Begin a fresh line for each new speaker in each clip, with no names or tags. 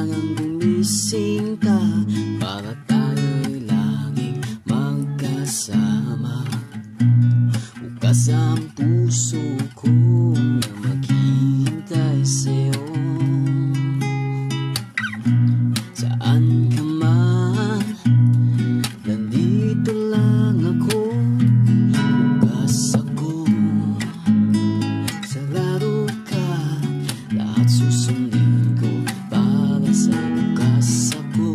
kailangang gumising ka para tayo'y laging magkasama. Bukas ang puso ko na maghihintay sa'yo. Saan ka man, nandito lang ako. Bukas ako, sarado ka, lahat susundin ko para sa bukas ako.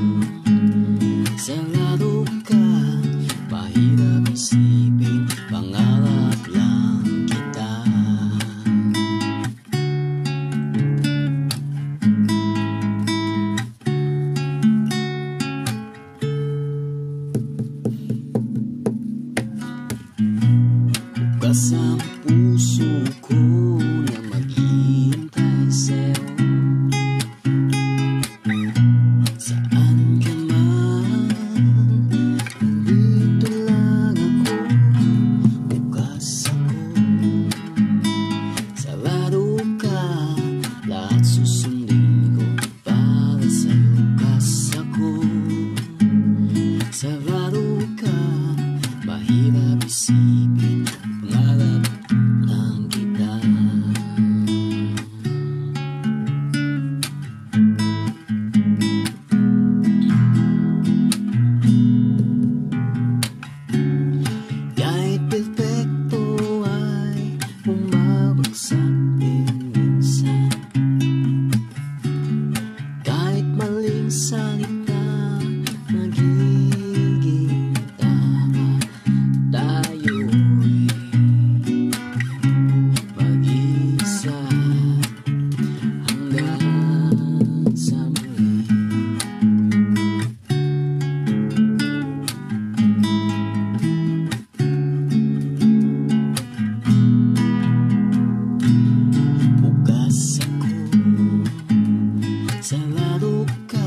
Sarado ka, mahirap isipin, pangarap lang kita. Bukas ang puso ko na maghihintay sa'yo. Saan ka man, nandito lang ako. Bukas ako, sarado ka, lahat susundin ko para sa'yo. Bukas ako, sarado ka, mahirap isipin, pangarap lang kita. Kahit perfecto ay bumabagsak din minsan. Kahit maling salita nagiging tama. Tayo'y mag-isa hanggang sa muli. Bukas ako, sarado ka,